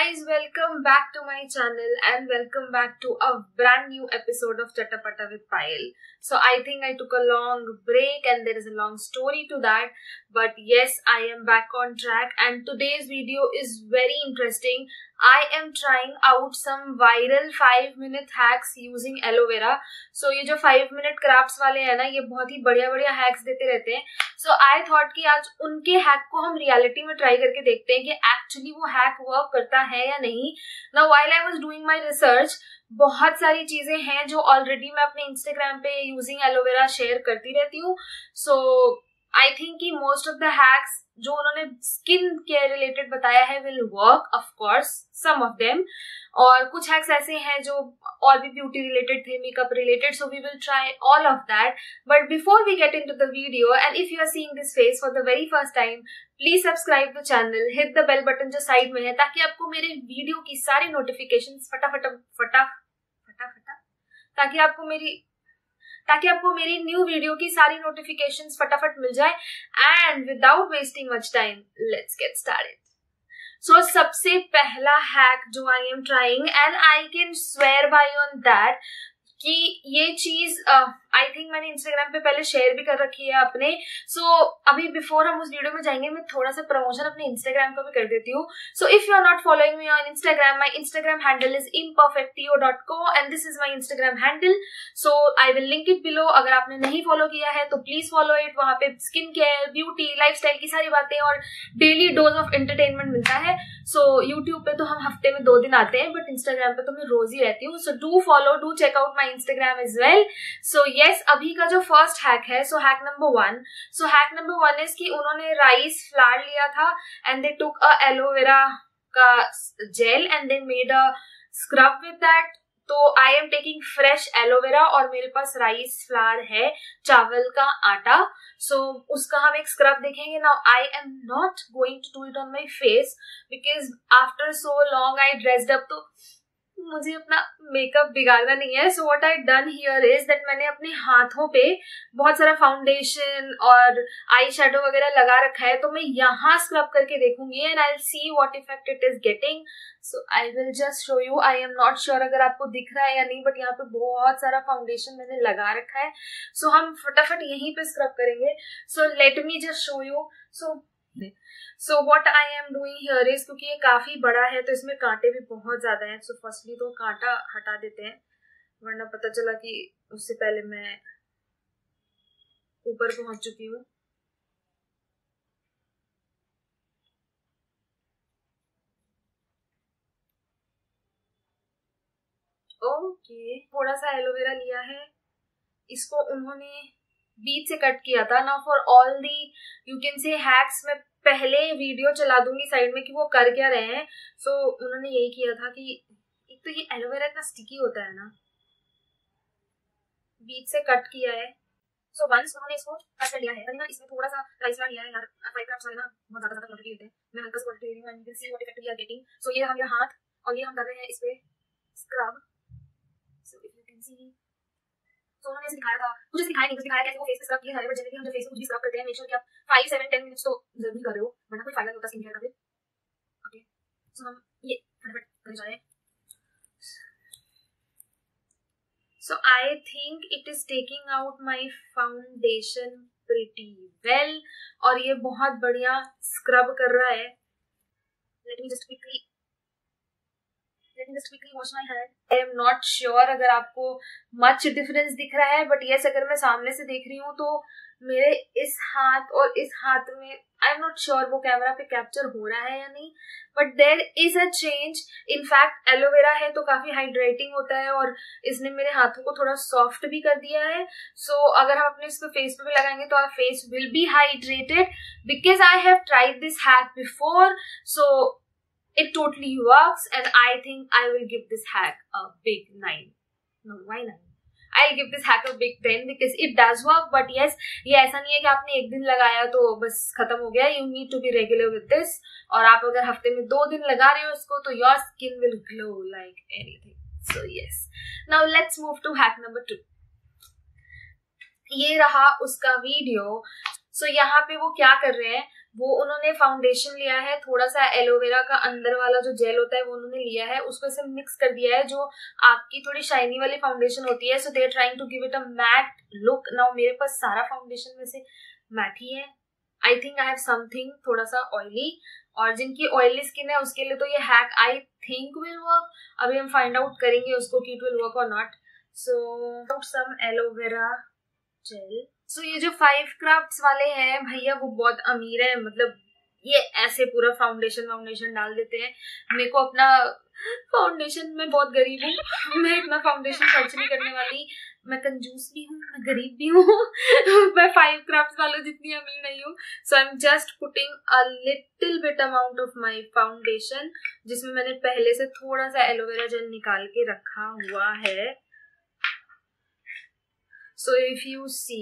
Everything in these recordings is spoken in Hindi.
guys, welcome back to my channel and welcome back to a brand new episode of Chatapata with Payal. So I think I took a long break and there is a long story to that, but yes, I am back on track and today's video is very interesting. I am trying out some viral 5-minute hacks using aloe vera. So ये जो 5-minute crafts वाले हैं ना, ये बहुत ही बढ़िया hacks देते रहते हैं. So I thought कि आज उनके hack को हम reality में try करके देखते हैं कि actually वो hack work करता है या नहीं. Now while I was doing my research, बहुत सारी चीजें हैं जो already मैं अपने Instagram पे using aloe vera share करती रहती हूँ. So I think कि most of the hacks जो उन्होंने स्किन केयर रिलेटेड बताया है will work, of course some of them, और कुछ हैक्स ऐसे हैं जो और भी ब्यूटी रिलेटेड थे, makeup related, so we will try all of that. But before we get into the video and if you are seeing this face for the very first time, please subscribe the channel, hit the bell button जो साइड में है, ताकि आपको मेरे वीडियो की सारी नोटिफिकेशंस ताकि आपको मेरी न्यू वीडियो की सारी नोटिफिकेशंस फटाफट मिल जाए. And without wasting much time, let's get started. So सबसे पहला हैक जो I am trying and I can swear by on that कि ये चीज आई थिंक मैंने इंस्टाग्राम पे पहले शेयर भी कर रखी है अपने. सो अभी बिफोर हम उस वीडियो में जाएंगे, मैं थोड़ा सा प्रमोशन अपने इंस्टाग्राम का भी कर देती हूँ. So if you are not following me on Instagram, my Instagram handle is imperfectio.co and this is my Instagram handle. So I will link it below. अगर आपने नहीं फॉलो किया है तो प्लीज फॉलो इट. वहां पे स्किन केयर, ब्यूटी, लाइफस्टाइल की सारी बातें और डेली डोज ऑफ एंटरटेनमेंट मिलता है. सो यूट्यूब पे तो हम हफ्ते में 2 दिन आते हैं, बट इंस्टाग्राम पे तो मैं रोज ही रहती हूँ. So do follow, do check out my Instagram as well. So yes, अभी का जो फर्स्ट हैक है, सो हैक नंबर 1 इज कि उन्होंने राइस फ्लावर लिया था and they took a aloe vera का gel and they made a scrub with that. तो I am taking fresh aloe vera और मेरे पास राइस फ्लावर है, चावल का आटा. सो उसका हम एक स्क्रब देखेंगे. Now I am not going to do it on my face because after so long I dressed up, तो मुझे अपना मेकअप बिगाड़ना नहीं है. So what I done here is that मैंने अपने हाथों पे बहुत सारा फाउंडेशन और आई शेडो वगैरह लगा रखा है, तो मैं यहाँ स्क्रब करके देखूंगी and I will see what effect it is getting. So I will just show you. I am not sure अगर आपको दिख रहा है या नहीं, बट यहाँ पे बहुत सारा फाउंडेशन मैंने लगा रखा है. सो हम फटाफट यहीं पे स्क्रब करेंगे. So let me just show you. So what I am doing here is, क्योंकि ये काफी बड़ा है तो इसमें कांटे भी बहुत ज्यादा हैं. सो फर्स्टली तो कांटा हटा देते हैं, वरना पता चला कि उससे पहले मैं ऊपर पहुंच चुकी हूँ. ओके, थोड़ा सा एलोवेरा लिया है, इसको उन्होंने बीच से कट किया था. Now for all the you can say hacks, मैं पहले वीडियो चला दूंगी साइड में कि वो कर क्या रहे हैं. सो उन्होंने यही किया था कि एक तो ये एलोवेरा इतना स्टिकी होता है ना, बीच से कट किया है. सो वंस उन्होंने इसको कट कर लिया है, ना इसमें थोड़ा सा राइस फ्लावर लिया है यार. 5 ग्राम्स वाले ना बहुत ज्यादा क्वांटिटी लेते हैं, मैं हल्का सा क्वांटिटी ले रही हूं and you can see what effect we are getting. So ये हम ये हाथ और ये हम कर रहे हैं इस पे scrub. So if you can see, तो उन्होंने ऐसे दिखाया था, मुझे दिखाया नहीं, कुछ दिखाया कैसे वो फेस पे स्क्रब किया है. बट जनरली हम जब फेस पे कुछ भी स्क्रब करते हैं, मेक श्योर कि आप 5, 7, 10 मिनट्स तो जरूर कर रहे हो, वरना कोई फायदा नहीं होता स्किन केयर का फिर. ओके, सो हम ये फटाफट कर जा रहे हैं. So I think it is taking out my foundation pretty well, और ये बहुत बढ़िया स्क्रब कर रहा है. Let me just quickly wash my hand. I am not sure अगर आपको मच डिफरेंस दिख रहा है, बट यस, अगर मैं सामने से देख रही हूँ तो मेरे इस हाथ और इस हाथ में, आई एम नॉट श्योर वो कैमरा पे कैप्चर हो रहा है या नहीं, but there is a change. In fact aloe vera है तो काफी हाइड्रेटिंग होता है और इसने मेरे हाथों को थोड़ा सॉफ्ट भी कर दिया है. सो अगर हम अपने इसको फेस पे भी लगाएंगे तो our face will be hydrated because I have tried this hack before. So it totally works and I think I will give this hack a big 9. No, why 9? I'll give this hack a big 10 because it does work. But yes, ये ऐसा नहीं है कि आपने एक दिन लगाया तो बस खत्म हो गया. You need to be regular with this. और आप अगर हफ्ते में 2 दिन लगा रहे हो इसको तो your skin will glow like anything. So yes. Now let's move to hack number 2. ये रहा उसका वीडियो. So यहाँ पे वो क्या कर रहे हैं, वो उन्होंने फाउंडेशन लिया है, थोड़ा सा एलोवेरा का अंदर वाला जो जेल होता है वो उन्होंने लिया है, उसको ऐसे मिक्स कर दिया है जो आपकी थोड़ी शाइनी वाली फाउंडेशन होती है. So they are trying to give it a matte look. Now मेरे पास सारा फाउंडेशन में से मैट ही है. I think I have something थोड़ा सा ऑयली, और जिनकी ऑयली स्किन है उसके लिए तो ये hack I think will work. अभी हम फाइंड आउट करेंगे उसको कि इट विल वर्क और not. So some aloe vera gel. So ये जो 5 क्राफ्ट्स वाले हैं भैया वो बहुत अमीर है, मतलब ये ऐसे पूरा फाउंडेशन डाल देते हैं. मेरे को अपना फाउंडेशन, मैं बहुत गरीब हूँ, मैं इतना फाउंडेशन खर्च नहीं करने वाली. मैं कंजूस भी हूँ, मैं गरीब भी हूँ. मैं 5 क्राफ्ट्स वालों जितनी अमीर नहीं हूँ. So I am just putting a little bit amount of my foundation, जिसमें मैंने पहले से थोड़ा सा एलोवेरा जेल निकाल के रखा हुआ है. सो इफ यू सी,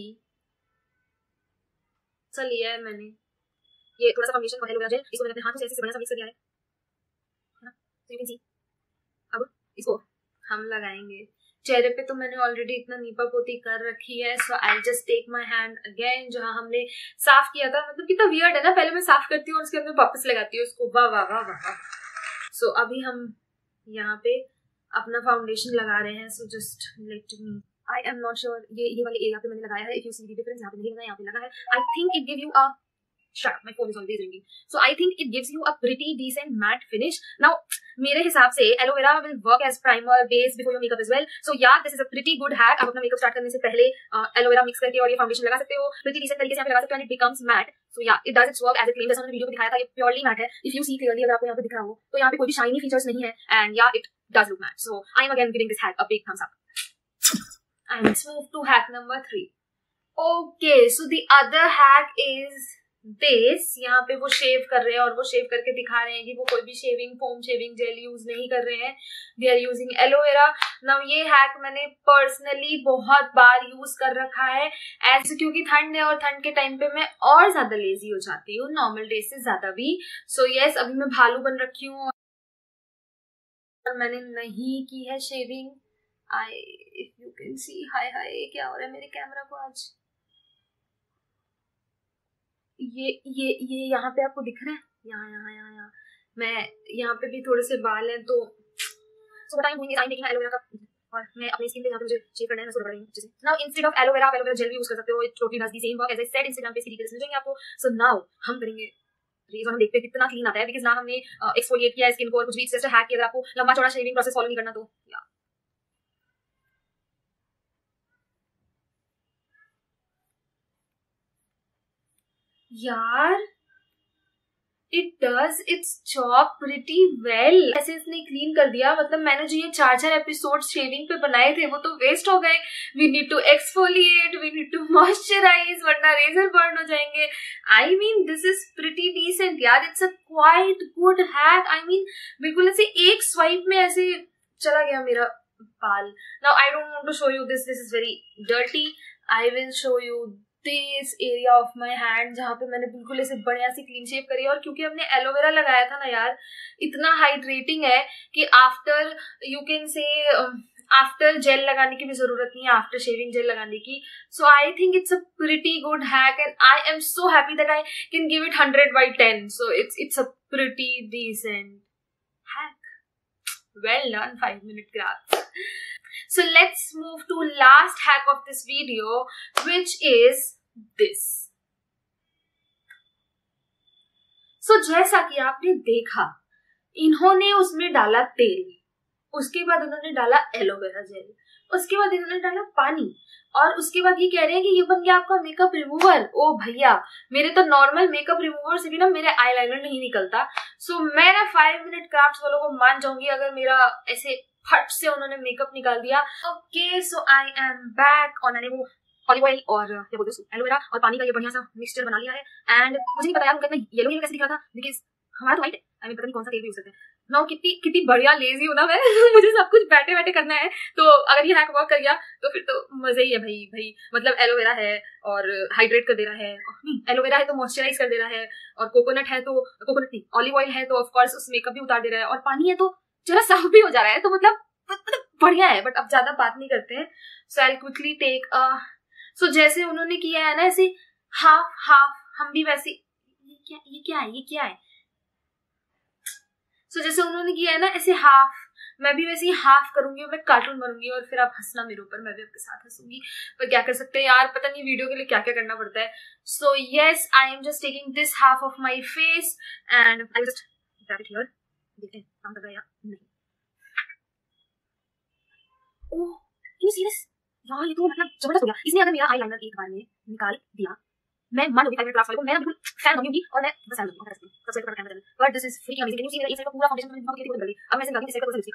सा लिया है मैंने ये थोड़ा सा फाउंडेशन और एलोवेरा जेल, इसको मैंने अपने हाथों से ऐसे बढ़िया सा मिक्स कर दिया है ना. So you can see. अब इसको हम लगाएंगे चेहरे पे. तो मैंने ऑलरेडी इतना नीपा पोती कर रखी है. So I just take my hand again, जहां हमने साफ किया था. मतलब कितना वियर्ड है ना, पहले मैं साफ करती हूँ और उसके अंदर वापस लगाती हूँ उसको. वाह वाह वाह वाह. सो अभी हम यहाँ पे अपना फाउंडेशन लगा रहे हैं. So just let me, I am not sure ये वाले एरिया पे मैंने लगाया है. If you see the difference, यहाँ पे नहीं लगा, यहाँ पे लगा है. I think it give you a shut up, my phone is always ringing. So I think it gives you a pretty decent matte finish. Now मेरे हिसाब से aloe vera will work as primer base before your makeup as well. So yeah, this is a pretty good hack. आप अपना मेकअप स्टार्ट करने से पहले एलोवेरा मिक्स करके और ये फाउंडेशन लगा सकते हो. pretty decent तरीके से यहाँ पे लगा सकते हो and it becomes matte. So yeah, it does its work as it claims. जैसा मैंने वीडियो में दिखाया था, ये purely matte है. If you see clearly, अगर आपको यहाँ पे दिख रहा हो तो यहाँ पे कोई भी shiny features नहीं है. And yeah, it does look matte. So I am again giving this hack a big thumbs up. And let's move to hack number 3. Okay, so the other hack is this. यहाँ पे वो शेव कर रहे हैं और वो शेव करके दिखा रहे हैं कि वो कोई भी shaving foam, shaving gel use नहीं कर रहे हैं. They are using aloe vera. Now ये हैक मैंने पर्सनली बहुत बार यूज कर रखा है, ऐसे क्योंकि ठंड है और ठंड के टाइम पे मैं और ज्यादा लेजी हो जाती हूँ, नॉर्मल डेज से ज्यादा भी. सो यस, अभी मैं भालू बन रखी हूँ और मैंने नहीं की है shaving. If you can see, हाय हाय क्या हो रहा है मेरे कैमरा को आज. ये यहाँ पे आपको दिख रहा है, यहाँ मैं यहाँ पे भी थोड़े से बाल हैं. तो what I am doing is I am taking aloe vera का, और मैं अपनी स्किन पे जहाँ पे मुझे शेव करना है मैं उसको रगड़ रही हूँ अच्छे से. नाउ इंस्टेड ऑफ एलोवेरा आप एलोवेरा जेल भी यूज कर सकते हो. It totally does the same work. As I said, Instagram पे इसकी डिटेल्स मिल जाएंगे आपको. सो नाउ हम करेंगे रेज और हम देखते हैं कितना क्लीन आता है, बिकॉज ना हमने एक्सफोलिएट किया है स्किन को और कुछ भी. जस्ट हैक किया. अगर आपको लंबा चौड़ा शेविंग प्रोसेस फॉलो नहीं करना तो या यार it does its job pretty well. ऐसे इसने क्लीन कर दिया. मतलब मैंने जो ये 4 एपिसोड शेविंग पे बनाए थे वो तो वेस्ट हो गए. We need to exfoliate, we need to moisturise, वरना रेजर बर्न हो जाएंगे. I mean this is pretty decent यार. It's a quite good hack. I mean बिल्कुल ऐसे एक स्वाइप में ऐसे चला गया मेरा बाल. Now I don't want to show you this is very dirty. I will show you this area of my hand जहाँ पे मैंने बिल्कुल ऐसे बढ़िया सी क्लीन शेव करी है. और क्योंकि हमने एलोवेरा लगाया था ना यार, इतना हाइड्रेटिंग है कि after you can say after gel लगाने की भी जरूरत नहीं है, आफ्टर शेविंग जेल लगाने की. So I think it's a pretty good hack and I am so happy that I can give it 100/10. So it's a pretty decent hack. Well done, 5-minute craft. So let's move to last hack of this video, which is this. So जैसा कि आपने देखा, इन्होंने उसमें डाला तेल, उसके बाद उन्होंने डाला एलोवेरा जेल, उसके बाद इन्होंने डाला पानी, और उसके बाद ये कह रहे हैं कि ये बन गया आपका मेकअप रिमूवर. ओ भैया, मेरे तो नॉर्मल मेकअप रिमूवर से भी ना मेरे आईलाइनर नहीं निकलता. सो मैं ना 5-minute क्राफ्ट्स वालों को मान जाऊंगी अगर मेरा ऐसे फट से उन्होंने मेकअप निकाल दिया. Okay, so I am back और मैंने वो ऑलिव ऑयल और क्या बोलते हैं एलोवेरा और पानी का ये बढ़िया सा मिक्सचर बना लिया है. एंड मुझे नहीं पता यार उनका येलो कैसे दिख रहा था, बिकॉज हमारा तो व्हाइट है. आई मीन पता नहीं कौन सा तेल यूज करते हैं. नाउ कितनी बढ़िया लेजी हूं ना मैं. मुझे सब कुछ बैठे बैठे करना है. तो अगर ये हैक वर्क कर गया तो फिर तो मजे ही है भाई. मतलब एलोवेरा है और हाइड्रेट कर दे रहा है, नहीं एलोवेरा है तो मॉइस्चराइज कर दे रहा है, और कोकोनट है तो कोकोनट नहीं ऑलिव ऑयल है तो ऑफकोर्स उस मेकअप भी उतार दे रहा है, और पानी है तो जरा साफ भी हो जा रहा है. तो मतलब बढ़िया है. बट अब ज्यादा बात नहीं करते हैं. So I quickly take so जैसे उन्होंने किया है ना ऐसे हाफ हाफ, हम भी वैसे ये क्या है। सो जैसे उन्होंने किया है ना ऐसे हाफ, मैं भी वैसे ही हाफ करूंगी और मैं कार्टून बनूंगी और फिर आप हंसना मेरे ऊपर, मैं भी आपके साथ हंसूंगी। पर क्या कर सकते हैं यार, पता नहीं वीडियो के लिए क्या क्या करना पड़ता है। So yes, I am just taking this half of my face and I just drag it here. देखते हैं काम कर रहा है या नहीं। Oh can you see this यार, ये तो मतलब जबरदस्त हो गया। इसने अगर मेरा आईलाइनर एक बार में निकाल दिया, मैं मान लो 5 मिनट क्लास वाले को मैं बिल्कुल फैन होंगी और मैं बस फैन होंगी सबसे ऊपर camera channel. But this is freaking amazing. Can you see मेरा इस साइड का पूरा फाउंडेशन मैंने बहुत किया थी, अब मैं इसे लगाऊंगी इस साइड का लिपस्टिक।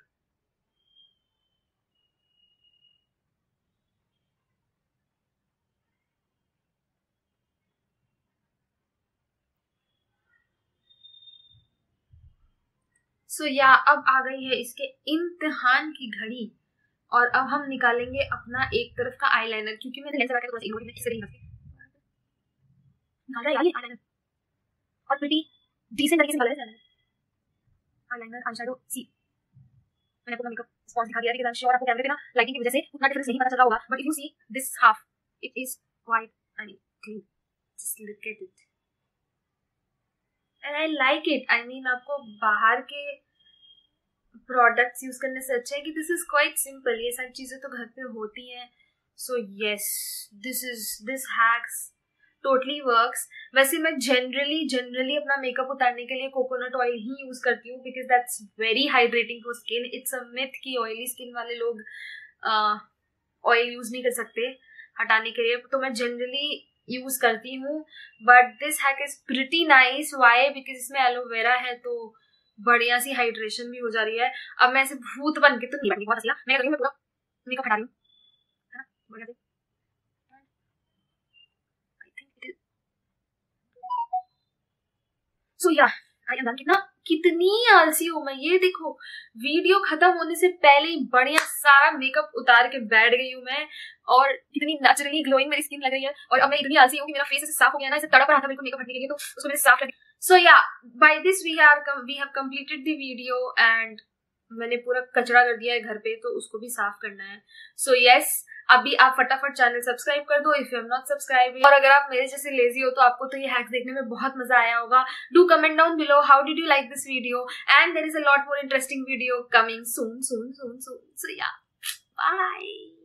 सो या अब आ गई है इसके इम्तिहान की घड़ी और अब हम निकालेंगे अपना एक तरफ का आईलाइनर, क्योंकि मैंने लेंस लगा के थोड़ा सा इग्नोर किया, इससे नहीं निकाल रहा है यार ये आईलाइनर और प्रिटी डिसेंट तरीके से निकाला है आईलाइनर आई शैडो। सी मैंने आपको मेकअप स्पॉन्ज दिखा दिया है, श्योर आपको कैमरे पे ना लाइटिंग की वजह से उतना डिफरेंस नहीं पता चल रहा होगा, but if you see this half it is quite I mean clean, just look at it and I like it. I mean आपको बाहर के प्रोडक्ट्स यूज करने से अच्छा है कि दिस इज क्वाइट सिंपल, ये सारी चीजें तो घर पे होती हैं। So yes, this hacks totally works. वैसे मैं जनरली अपना मेकअप उतारने के लिए कोकोनट ऑयल ही यूज करती हूँ, because that's very hydrating for skin. It's a myth कि ऑयली स्किन वाले लोग ऑयल यूज नहीं कर सकते हटाने के लिए, तो मैं जनरली यूज करती हूँ। But this hack is pretty nice. Why? Because इसमें एलोवेरा है तो बढ़िया सी हाइड्रेशन भी हो जा रही है। अब मैं ऐसे भूत बन के तो नहीं बनगी, बहुत हंसी मैं करूँगी, मैं पूरा मेकअप हटा रही हूँ, है ना, बढ़िया से। I think it is so yeah I am done. कितनी आलसी हूँ मैं, ये देखो वीडियो खत्म होने से पहले ही बढ़िया सारा मेकअप उतार के बैठ गई हूँ मैं, और कितनी नेचुरली ग्लोइंग मेरी स्किन लग रही है। और अब मैं इतनी आलसी हूँ कि मेरा फेस ऐसे साफ हो गया ना, ऐसे तड़प रहा था मेरे को मेकअप हटने के लिए, तो उसको मैंने साफ कर दिया। So yeah bye this we have completed the video and मैंने पूरा कचरा कर दिया है घर पे, तो उसको भी साफ करना है। सो यस, अभी आप फटाफट चैनल सब्सक्राइब कर दो if you have not subscribe. और अगर आप मेरे जैसे लेजी हो तो आपको तो ये हैक्स देखने में बहुत मजा आया होगा। Do comment down below how did you like this video and there is a lot more interesting video coming soon. So yeah bye.